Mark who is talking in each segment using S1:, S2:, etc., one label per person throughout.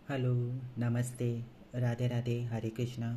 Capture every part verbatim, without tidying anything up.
S1: Hello, नमस्ते, राधे राधे, हरे कृष्णा।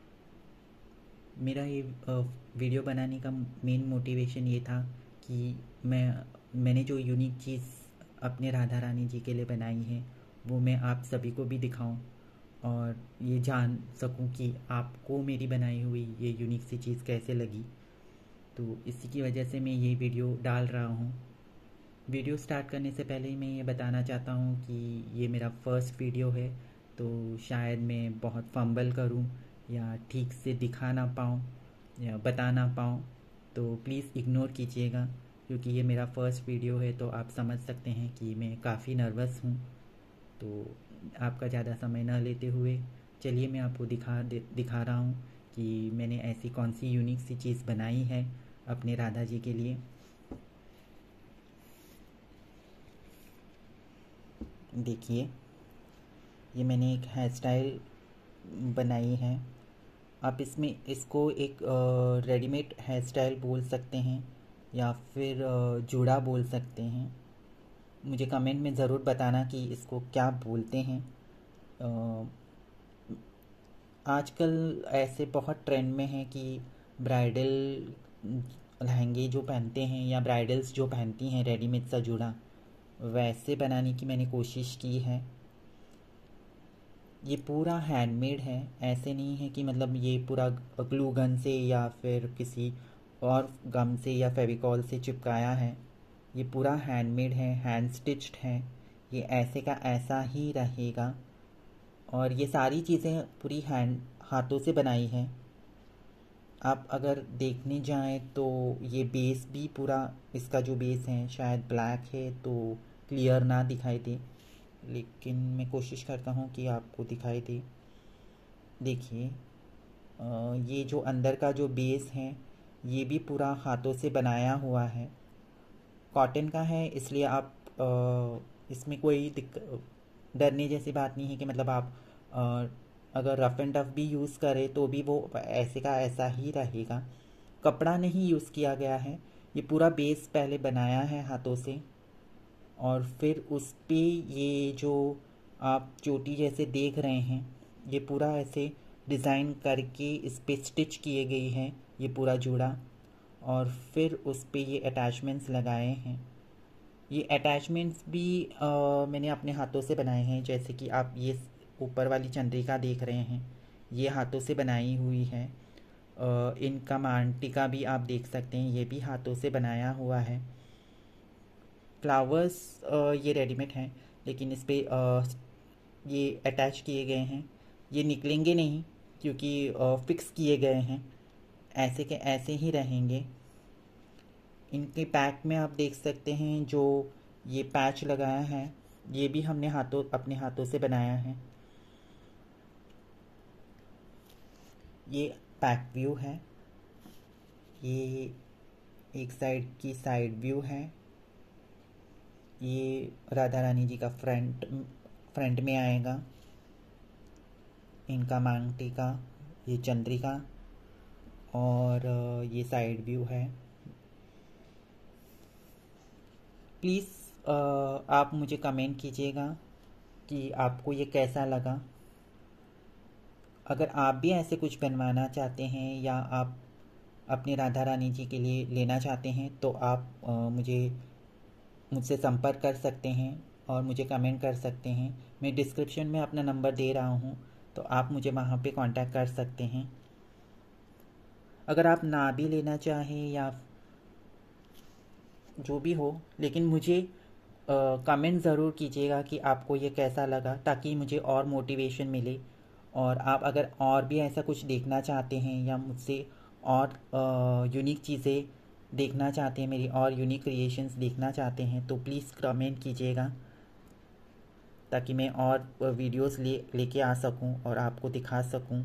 S1: मेरा ये अ, वीडियो बनाने का मेन मोटिवेशन ये था कि मैं मैंने जो यूनिक चीज़ अपने राधा रानी जी के लिए बनाई है वो मैं आप सभी को भी दिखाऊं और ये जान सकूं कि आपको मेरी बनाई हुई ये यूनिक सी चीज़ कैसे लगी। तो इसी की वजह से मैं ये वीडियो डाल रहा हूँ। वीडियो स्टार्ट करने से पहले ही मैं ये बताना चाहता हूँ कि ये मेरा फर्स्ट वीडियो है, तो शायद मैं बहुत फंबल करूँ या ठीक से दिखा ना पाऊँ या बता ना पाऊँ, तो प्लीज़ इग्नोर कीजिएगा क्योंकि ये मेरा फर्स्ट वीडियो है। तो आप समझ सकते हैं कि मैं काफ़ी नर्वस हूँ। तो आपका ज़्यादा समय न लेते हुए चलिए मैं आपको दिखा दे दिखा रहा हूँ कि मैंने ऐसी कौन सी यूनिक सी चीज़ बनाई है अपने राधा जी के लिए। देखिए, ये मैंने एक हेयर स्टाइल बनाई है। आप इसमें इसको एक रेडीमेड हेयर स्टाइल बोल सकते हैं या फिर अ, जूड़ा बोल सकते हैं। मुझे कमेंट में ज़रूर बताना कि इसको क्या बोलते हैं। अ, आजकल ऐसे बहुत ट्रेंड में है कि ब्राइडल लहंगे जो पहनते हैं या ब्राइडल्स जो पहनती हैं रेडीमेड सा जूड़ा, वैसे बनाने की मैंने कोशिश की है। ये पूरा हैंडमेड है, ऐसे नहीं है कि मतलब ये पूरा ग्लू गन से या फिर किसी और गम से या फेविकॉल से चिपकाया है। ये पूरा हैंडमेड है, हैंड स्टिच्ड है। ये ऐसे का ऐसा ही रहेगा और ये सारी चीज़ें पूरी हैंड हाथों से बनाई हैं। आप अगर देखने जाएं तो ये बेस भी पूरा, इसका जो बेस है शायद ब्लैक है तो क्लियर ना दिखाई दे, लेकिन मैं कोशिश करता हूँ कि आपको दिखाई दे। देखिए, अ, ये जो अंदर का जो बेस है ये भी पूरा हाथों से बनाया हुआ है। कॉटन का है इसलिए आप अ, इसमें कोई दिक्कत डरने जैसी बात नहीं है कि मतलब आप अ, अगर रफ एंड टफ भी यूज़ करें तो भी वो ऐसे का ऐसा ही रहेगा। कपड़ा नहीं यूज़ किया गया है, ये पूरा बेस पहले बनाया है हाथों से और फिर उस पे ये जो आप चोटी जैसे देख रहे हैं ये पूरा ऐसे डिज़ाइन करके इस पे स्टिच किए गई है ये पूरा जूड़ा। और फिर उस पे ये अटैचमेंट्स लगाए हैं। ये अटैचमेंट्स भी अ, मैंने अपने हाथों से बनाए हैं। जैसे कि आप ये ऊपर वाली चंद्रिका देख रहे हैं, ये हाथों से बनाई हुई है। अ, इनका मांटिका भी आप देख सकते हैं, ये भी हाथों से बनाया हुआ है। फ्लावर्स ये रेडीमेड हैं, लेकिन इस पे अ, ये अटैच किए गए हैं। ये निकलेंगे नहीं क्योंकि फिक्स किए गए हैं, ऐसे के ऐसे ही रहेंगे। इनके पैक में आप देख सकते हैं जो ये पैच लगाया है ये भी हमने हाथों अपने हाथों से बनाया है। ये पैक व्यू है, ये एक साइड की साइड व्यू है। ये राधा रानी जी का फ्रंट फ्रंट में आएगा, इनका मांगटिका, ये चंद्रिका और अ, ये साइड व्यू है। प्लीज़ आप मुझे कमेंट कीजिएगा कि आपको ये कैसा लगा। अगर आप भी ऐसे कुछ बनवाना चाहते हैं या आप अपने राधा रानी जी के लिए लेना चाहते हैं तो आप अ, मुझे मुझसे संपर्क कर सकते हैं और मुझे कमेंट कर सकते हैं। मैं डिस्क्रिप्शन में अपना नंबर दे रहा हूँ, तो आप मुझे वहाँ पे कांटेक्ट कर सकते हैं। अगर आप ना भी लेना चाहें या जो भी हो, लेकिन मुझे कमेंट ज़रूर कीजिएगा कि आपको ये कैसा लगा, ताकि मुझे और मोटिवेशन मिले। और आप अगर और भी ऐसा कुछ देखना चाहते हैं या मुझसे और यूनिक चीज़ें देखना चाहते हैं, मेरी और यूनिक क्रिएशंस देखना चाहते हैं, तो प्लीज़ कमेंट कीजिएगा ताकि मैं और वीडियोस ले लेके आ सकूं और आपको दिखा सकूं।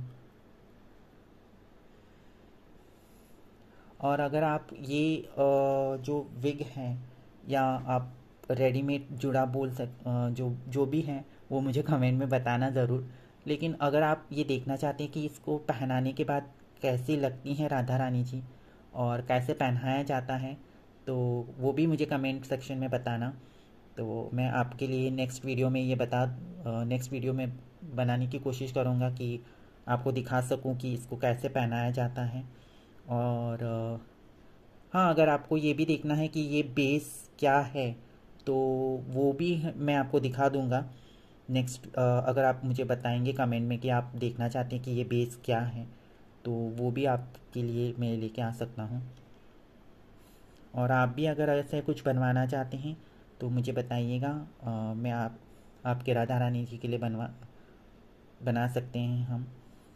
S1: और अगर आप ये अ, जो विग हैं या आप रेडीमेड जुड़ा बोल सक अ, जो जो भी हैं वो मुझे कमेंट में बताना ज़रूर। लेकिन अगर आप ये देखना चाहते हैं कि इसको पहनाने के बाद कैसी लगती हैं राधा रानी जी और कैसे पहनाया जाता है, तो वो भी मुझे कमेंट सेक्शन में बताना। तो मैं आपके लिए नेक्स्ट वीडियो में ये बता नेक्स्ट वीडियो में बनाने की कोशिश करूँगा कि आपको दिखा सकूँ कि इसको कैसे पहनाया जाता है। और हाँ, अगर आपको ये भी देखना है कि ये बेस क्या है तो वो भी मैं आपको दिखा दूँगा नेक्स्ट। अगर आप मुझे बताएंगे कमेंट में कि आप देखना चाहते हैं कि ये बेस क्या है तो वो भी आपके लिए मैं लेके आ सकता हूँ। और आप भी अगर ऐसे कुछ बनवाना चाहते हैं तो मुझे बताइएगा, अ, मैं आप आपके राधा रानी जी के लिए बनवा बना सकते हैं हम।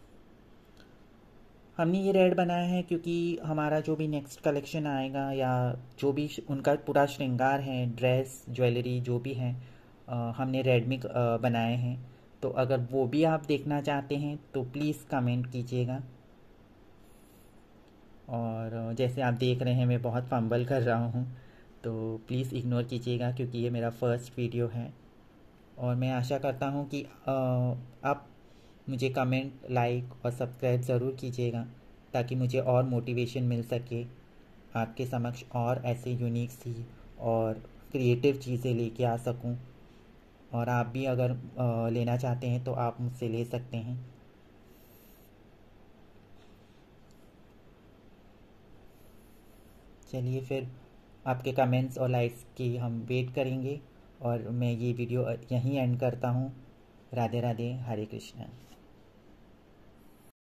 S1: हमने ये रेड बनाया है क्योंकि हमारा जो भी नेक्स्ट कलेक्शन आएगा या जो भी श- उनका पूरा श्रृंगार है, ड्रेस ज्वेलरी जो भी है, अ, हमने रेड में अ, बनाए हैं। तो अगर वो भी आप देखना चाहते हैं तो प्लीज़ कमेंट कीजिएगा। और अ, जैसे आप देख रहे हैं मैं बहुत फंबल कर रहा हूँ तो प्लीज़ इग्नोर कीजिएगा क्योंकि ये मेरा फर्स्ट वीडियो है। और मैं आशा करता हूँ कि अ, आप मुझे कमेंट, लाइक और सब्सक्राइब ज़रूर कीजिएगा ताकि मुझे और मोटिवेशन मिल सके आपके समक्ष और ऐसे यूनिक सी और क्रिएटिव चीज़ें लेके आ सकूं। और आप भी अगर अ, लेना चाहते हैं तो आप मुझसे ले सकते हैं। चलिए फिर आपके कमेंट्स और लाइक्स की हम वेट करेंगे और मैं ये वीडियो यहीं एंड करता हूँ। राधे राधे, हरे कृष्णा।